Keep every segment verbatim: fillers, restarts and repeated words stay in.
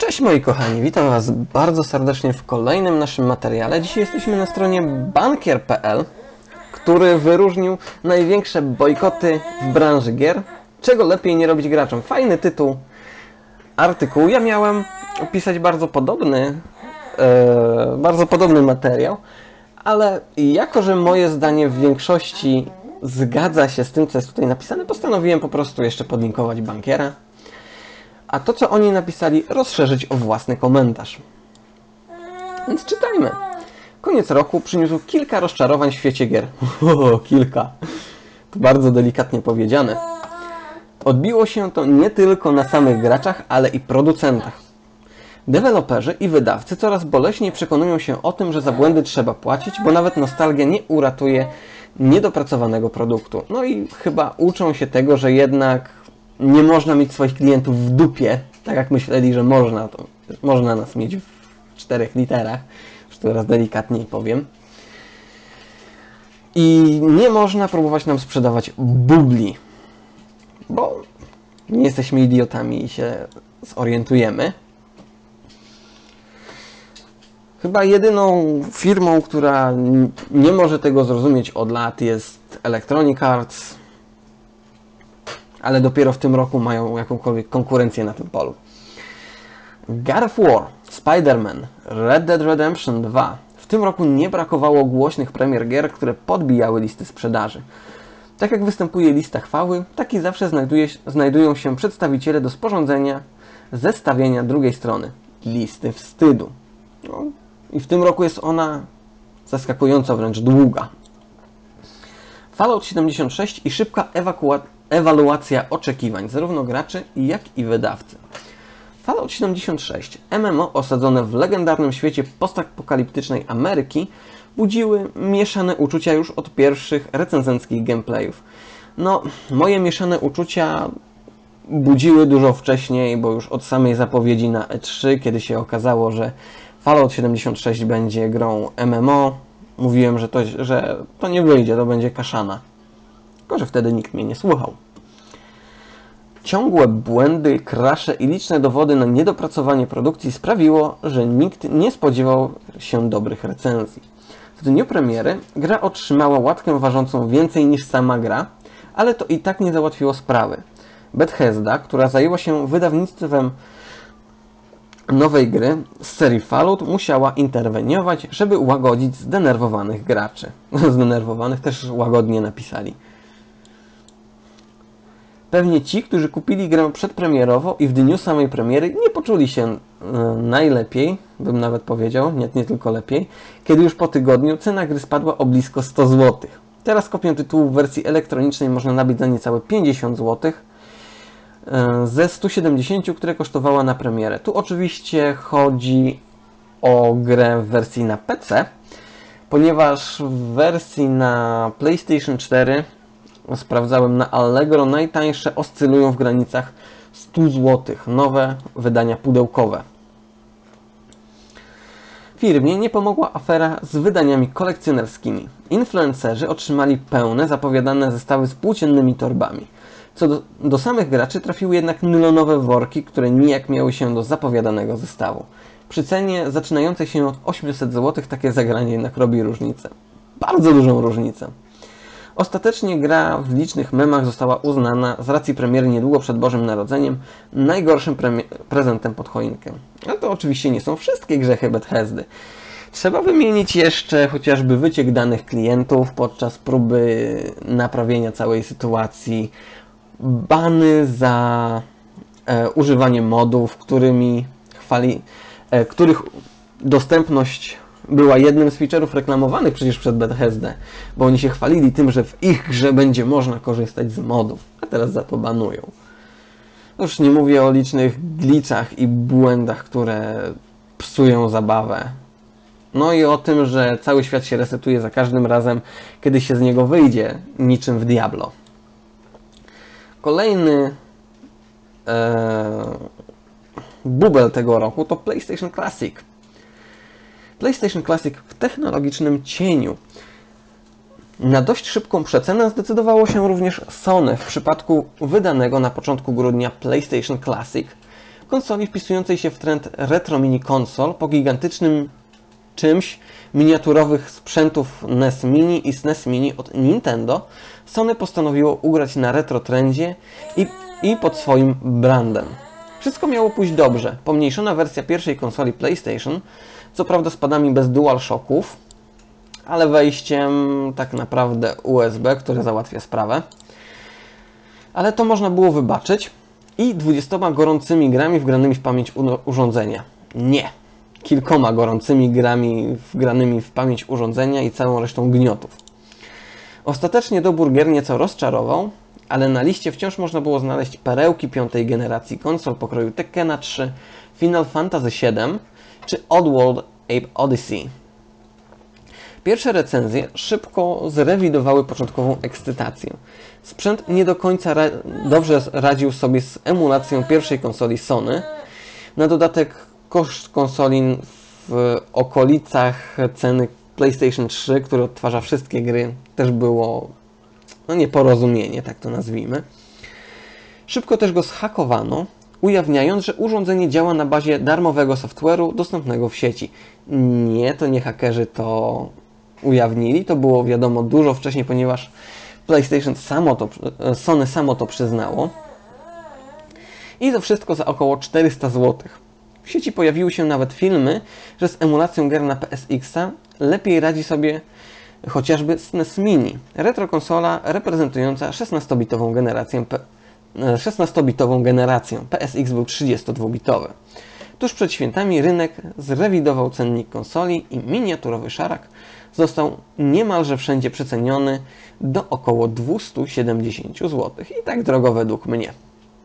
Cześć moi kochani, witam Was bardzo serdecznie w kolejnym naszym materiale. Dzisiaj jesteśmy na stronie bankier kropka pe el, który wyróżnił największe bojkoty w branży gier. Czego lepiej nie robić graczom. Fajny tytuł artykułu. Ja miałem opisać bardzo podobny, e, bardzo podobny materiał, ale jako, że moje zdanie w większości zgadza się z tym, co jest tutaj napisane, postanowiłem po prostu jeszcze podlinkować bankiera. A to, co oni napisali, rozszerzyć o własny komentarz. Więc czytajmy. Koniec roku przyniósł kilka rozczarowań w świecie gier. O, kilka. To bardzo delikatnie powiedziane. Odbiło się to nie tylko na samych graczach, ale i producentach. Deweloperzy i wydawcy coraz boleśniej przekonują się o tym, że za błędy trzeba płacić, bo nawet nostalgia nie uratuje niedopracowanego produktu. No i chyba uczą się tego, że jednak nie można mieć swoich klientów w dupie, tak jak myśleli, że można. To można nas mieć w czterech literach, już teraz delikatniej powiem. I nie można próbować nam sprzedawać bubli, bo nie jesteśmy idiotami i się zorientujemy. Chyba jedyną firmą, która nie może tego zrozumieć od lat, jest Electronic Arts, ale dopiero w tym roku mają jakąkolwiek konkurencję na tym polu. God of War, Spider-Man, Red Dead Redemption dwa. W tym roku nie brakowało głośnych premier gier, które podbijały listy sprzedaży. Tak jak występuje lista chwały, tak i zawsze znajduje, znajdują się przedstawiciele do sporządzenia zestawienia drugiej strony, listy wstydu. No, i w tym roku jest ona zaskakująco wręcz długa. Fallout siedemdziesiąt sześć i szybka ewakuacja ewaluacja oczekiwań zarówno graczy, jak i wydawcy. Fallout siedemdziesiąt sześć, M M O osadzone w legendarnym świecie postapokaliptycznej Ameryki, budziły mieszane uczucia już od pierwszych recenzenckich gameplayów. No, moje mieszane uczucia budziły dużo wcześniej, bo już od samej zapowiedzi na E trzy, kiedy się okazało, że Fallout siedemdziesiąt sześć będzie grą M M O, mówiłem, że to, że to nie wyjdzie, to będzie kaszana. Tylko że wtedy nikt mnie nie słuchał. Ciągłe błędy, crashe i liczne dowody na niedopracowanie produkcji sprawiło, że nikt nie spodziewał się dobrych recenzji. W dniu premiery gra otrzymała łatkę ważącą więcej niż sama gra, ale to i tak nie załatwiło sprawy. Bethesda, która zajęła się wydawnictwem nowej gry z serii Fallout, musiała interweniować, żeby ułagodzić zdenerwowanych graczy. Zdenerwowanych też łagodnie napisali. Pewnie ci, którzy kupili grę przedpremierowo i w dniu samej premiery nie poczuli się e, najlepiej, bym nawet powiedział, nie, nie tylko lepiej, kiedy już po tygodniu cena gry spadła o blisko sto złotych. Teraz kopię tytułu w wersji elektronicznej można nabyć za niecałe pięćdziesiąt złotych e, ze stu siedemdziesięciu, które kosztowała na premierę. Tu oczywiście chodzi o grę w wersji na P C, ponieważ w wersji na PlayStation cztery sprawdzałem na Allegro, najtańsze oscylują w granicach stu złotych. Nowe wydania pudełkowe. Firmie nie pomogła afera z wydaniami kolekcjonerskimi. Influencerzy otrzymali pełne, zapowiadane zestawy z płóciennymi torbami. Co do, do samych graczy trafiły jednak nylonowe worki, które nijak miały się do zapowiadanego zestawu. Przy cenie zaczynającej się od osiemset złotych takie zagranie jednak robi różnicę. Bardzo dużą różnicę. Ostatecznie gra w licznych memach została uznana z racji premiery niedługo przed Bożym Narodzeniem najgorszym prezentem pod choinkę. Ale to oczywiście nie są wszystkie grzechy Bethesdy. Trzeba wymienić jeszcze chociażby wyciek danych klientów podczas próby naprawienia całej sytuacji, bany za e, używanie modów, którymi chwali, e, których dostępność była jednym z feature'ów reklamowanych przecież przez Bethesdę, bo oni się chwalili tym, że w ich grze będzie można korzystać z modów, a teraz za to banują. Już nie mówię o licznych glitchach i błędach, które psują zabawę. No i o tym, że cały świat się resetuje za każdym razem, kiedy się z niego wyjdzie, niczym w Diablo. Kolejny e, bubel tego roku to PlayStation Classic. PlayStation Classic w technologicznym cieniu. Na dość szybką przecenę zdecydowało się również Sony w przypadku wydanego na początku grudnia PlayStation Classic, konsoli wpisującej się w trend retro mini konsol po gigantycznym czymś miniaturowych sprzętów N E S Mini i S N E S Mini od Nintendo, Sony postanowiło ugrać na retro trendzie i, i pod swoim brandem. Wszystko miało pójść dobrze. Pomniejszona wersja pierwszej konsoli PlayStation, co prawda z padami bez DualShocków, ale wejściem tak naprawdę U S B, które załatwia sprawę. Ale to można było wybaczyć i dwudziestoma gorącymi grami wgranymi w pamięć urządzenia. Nie. Kilkoma gorącymi grami wgranymi w pamięć urządzenia i całą resztą gniotów. Ostatecznie dobór gier nieco rozczarował, ale na liście wciąż można było znaleźć perełki piątej generacji konsol pokroju Tekkena trzy, Final Fantasy siedem czy Oddworld Ape Odyssey. Pierwsze recenzje szybko zrewidowały początkową ekscytację. Sprzęt nie do końca ra dobrze radził sobie z emulacją pierwszej konsoli Sony. Na dodatek koszt konsoli w okolicach ceny PlayStation trzy, który odtwarza wszystkie gry, też było no nieporozumienie, tak to nazwijmy. Szybko też go zhakowano, ujawniając, że urządzenie działa na bazie darmowego software'u dostępnego w sieci. Nie, to nie hakerzy to ujawnili, to było wiadomo dużo wcześniej, ponieważ PlayStation samo to, Sony samo to przyznało. I to wszystko za około czterysta złotych. W sieci pojawiły się nawet filmy, że z emulacją gier na P S X a lepiej radzi sobie chociażby S N E S Mini, retro konsola reprezentująca szesnastobitową generację, szesnastobitową generację. P S X był trzydziestodwubitowy. Tuż przed świętami rynek zrewidował cennik konsoli i miniaturowy szarak został niemalże wszędzie przeceniony do około dwieście siedemdziesiąt złotych. I tak drogo według mnie.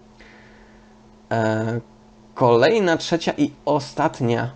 Eee, kolejna, trzecia i ostatnia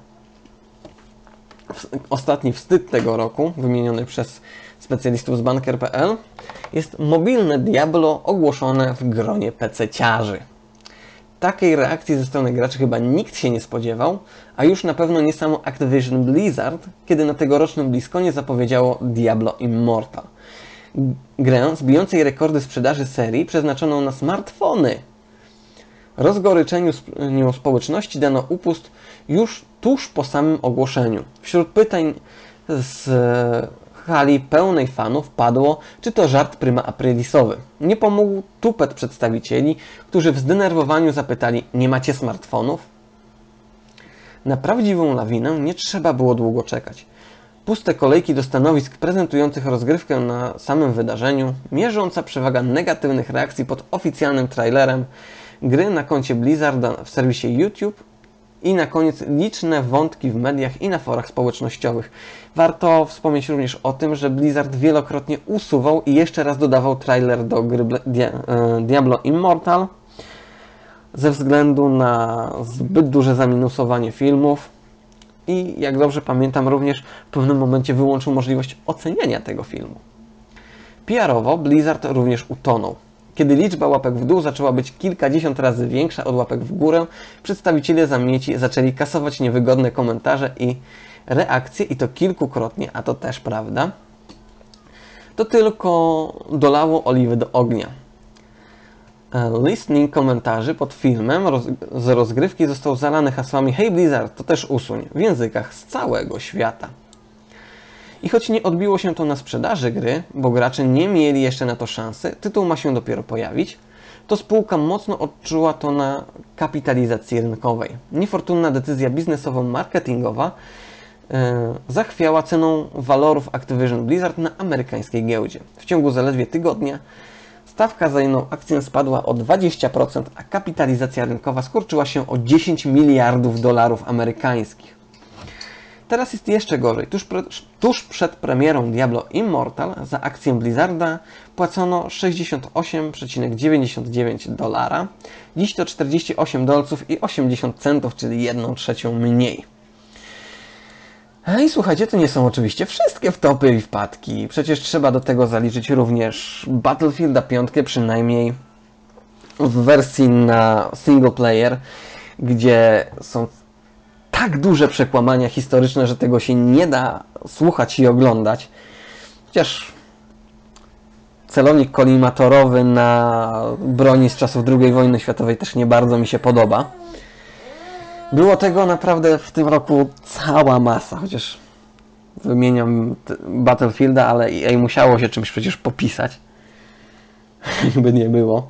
Ostatni wstyd tego roku, wymieniony przez specjalistów z Banker kropka p l, jest mobilne Diablo ogłoszone w gronie pececiarzy. Takiej reakcji ze strony graczy chyba nikt się nie spodziewał, a już na pewno nie samo Activision Blizzard, kiedy na tegorocznym BlizzConie zapowiedziało Diablo Immortal. Grę z bijącej rekordy sprzedaży serii przeznaczoną na smartfony. Rozgoryczeniu społeczności dano upust już tuż po samym ogłoszeniu. Wśród pytań z hali pełnej fanów padło, czy to żart prima aprilisowy. Nie pomógł tupet przedstawicieli, którzy w zdenerwowaniu zapytali: nie macie smartfonów? Na prawdziwą lawinę nie trzeba było długo czekać. Puste kolejki do stanowisk prezentujących rozgrywkę na samym wydarzeniu, mierząca przewaga negatywnych reakcji pod oficjalnym trailerem gry na koncie Blizzarda w serwisie YouTube i na koniec liczne wątki w mediach i na forach społecznościowych. Warto wspomnieć również o tym, że Blizzard wielokrotnie usuwał i jeszcze raz dodawał trailer do gry Diablo Immortal ze względu na zbyt duże zaminusowanie filmów i, jak dobrze pamiętam, również w pewnym momencie wyłączył możliwość oceniania tego filmu. P R-owo Blizzard również utonął. Kiedy liczba łapek w dół zaczęła być kilkadziesiąt razy większa od łapek w górę, przedstawiciele zamieci zaczęli kasować niewygodne komentarze i reakcje, i to kilkukrotnie, a to też prawda. To tylko dolało oliwy do ognia. Listening komentarzy pod filmem roz z rozgrywki został zalany hasłami "Hey Blizzard, to też usuń" w językach z całego świata. I choć nie odbiło się to na sprzedaży gry, bo gracze nie mieli jeszcze na to szansy, tytuł ma się dopiero pojawić, to spółka mocno odczuła to na kapitalizacji rynkowej. Niefortunna decyzja biznesowo-marketingowa yy, zachwiała ceną walorów Activision Blizzard na amerykańskiej giełdzie. W ciągu zaledwie tygodnia stawka za jedną akcję spadła o dwadzieścia procent, a kapitalizacja rynkowa skurczyła się o dziesięć miliardów dolarów amerykańskich. Teraz jest jeszcze gorzej. Tuż, pre, tuż przed premierą Diablo Immortal za akcję Blizzarda płacono sześćdziesiąt osiem przecinek dziewięćdziesiąt dziewięć dolara. Dziś to czterdzieści osiem dolców i osiemdziesiąt centów, czyli jedną trzecią mniej. I słuchajcie, to nie są oczywiście wszystkie wtopy i wpadki. Przecież trzeba do tego zaliczyć również Battlefielda pięć, przynajmniej w wersji na single player, gdzie są tak duże przekłamania historyczne, że tego się nie da słuchać i oglądać. Chociaż celownik kolimatorowy na broni z czasów drugiej wojny światowej też nie bardzo mi się podoba. Było tego naprawdę w tym roku cała masa, chociaż wymieniam Battlefielda, ale E A musiało się czymś przecież popisać, by nie było.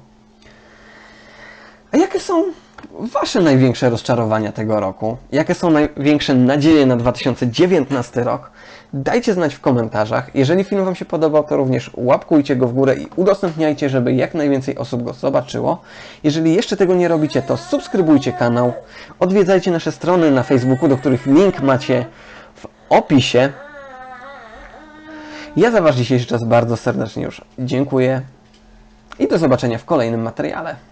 A jakie są Wasze największe rozczarowania tego roku? Jakie są największe nadzieje na dwa tysiące dziewiętnasty rok? Dajcie znać w komentarzach. Jeżeli film Wam się podobał, to również łapkujcie go w górę i udostępniajcie, żeby jak najwięcej osób go zobaczyło. Jeżeli jeszcze tego nie robicie, to subskrybujcie kanał, odwiedzajcie nasze strony na Facebooku, do których link macie w opisie. Ja za Wasz dzisiejszy czas bardzo serdecznie już dziękuję i do zobaczenia w kolejnym materiale.